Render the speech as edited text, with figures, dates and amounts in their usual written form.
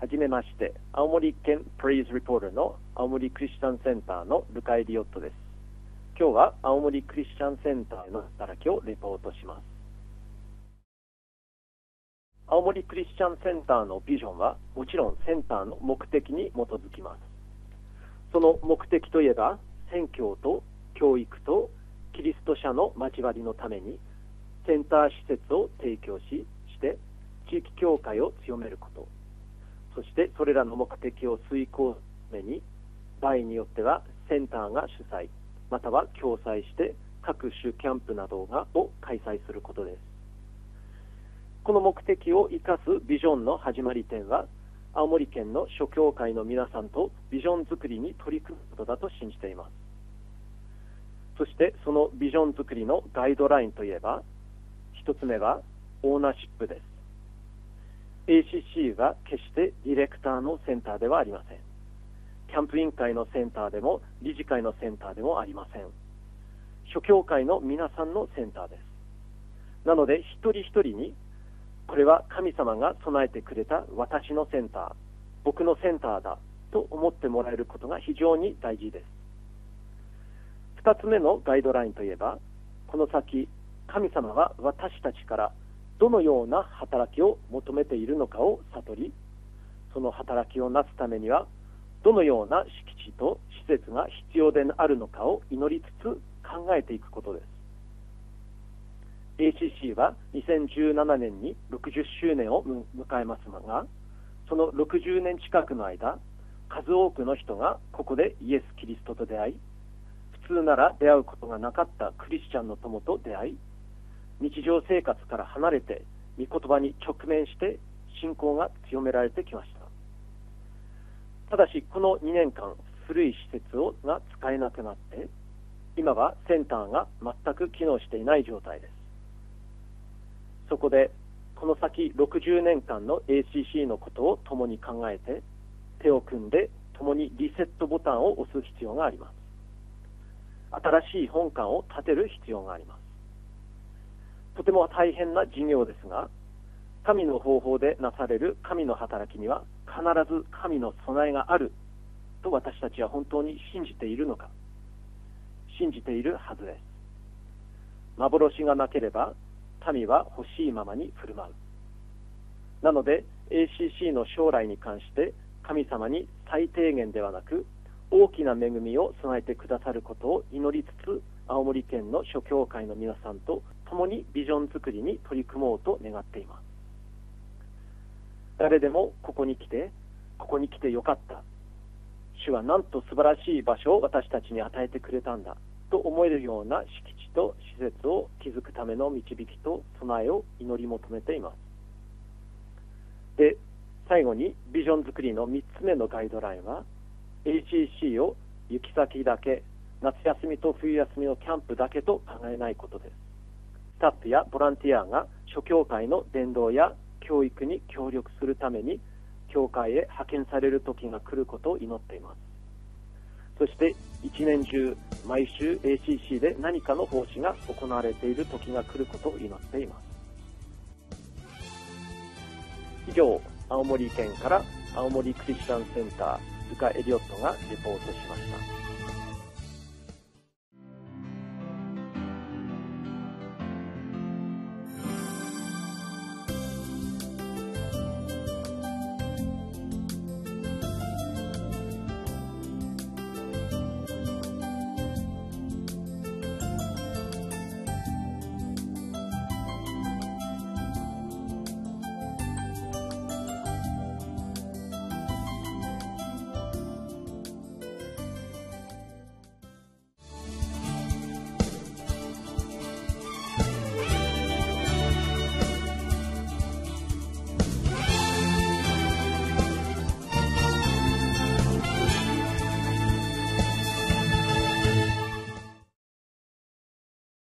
はじめまして、青森県プレイズリポーターの青森クリスチャンセンターのルカ・エリオットです。今日は青森クリスチャンセンターの働きをレポートします。青森クリスチャンセンターのビジョンはもちろんセンターの目的に基づきます。その目的といえば、宣教と教育とキリスト者の交わりのためにセンター施設を提供して地域教会を強めること、そしてそれらの目的を遂行するために場合によってはセンターが主催または共催して各種キャンプなどを開催することです。この目的を生かすビジョンの始まり点は、青森県の諸教会の皆さんとビジョン作りに取り組むことだと信じています。そしてそのビジョン作りのガイドラインといえば、一つ目はオーナーシップです。ACC は決してディレクターのセンターではありません。キャンプ委員会のセンターでも理事会のセンターでもありません。諸教会の皆さんのセンターです。なので一人一人に、これは神様が備えてくれた私のセンター、僕のセンターだと思ってもらえることが非常に大事です。二つ目のガイドラインといえば、この先神様は私たちからどのような働きを求めているのかを悟り、その働きをなすためにはどのような敷地と施設が必要であるのかを祈りつつ考えていくことです。ACC は2017年に60周年を迎えますが、その60年近くの間、数多くの人がここでイエス・キリストと出会い、普通なら出会うことがなかったクリスチャンの友と出会い、日常生活から離れて御言葉に直面して信仰が強められてきました。ただしこの2年間古い施設が使えなくなって、今はセンターが全く機能していない状態です。そこでこの先60年間の ACC のことを共に考えて、手を組んで共にリセットボタンを押す必要があります。新しい本館を建てる必要があります。とても大変な事業ですが、神の方法でなされる神の働きには必ず神の備えがあると私たちは本当に信じているのか。信じているはずです。幻がなければ民は欲しいままに振る舞う。なので ACC の将来に関して神様に最低限ではなく大きな恵みを備えてくださることを祈りつつ、青森県の諸教会の皆さんと共にビジョン作りに取り組もうと願っています。誰でもここに来てよかった。主はなんと素晴らしい場所を私たちに与えてくれたんだと思えるような敷地と施設を築くための導きと備えを祈り求めています。で、最後にビジョン作りの3つ目のガイドラインは、ACC を行き先だけ、夏休みと冬休みのキャンプだけと考えないことです。スタッフやボランティアが諸教会の伝道や教育に協力するために教会へ派遣される時が来ることを祈っています。そして一年中毎週 ACC で何かの奉仕が行われている時が来ることを祈っています。以上、青森県から青森クリスチャンセンタールカ・エリオットがレポートしました。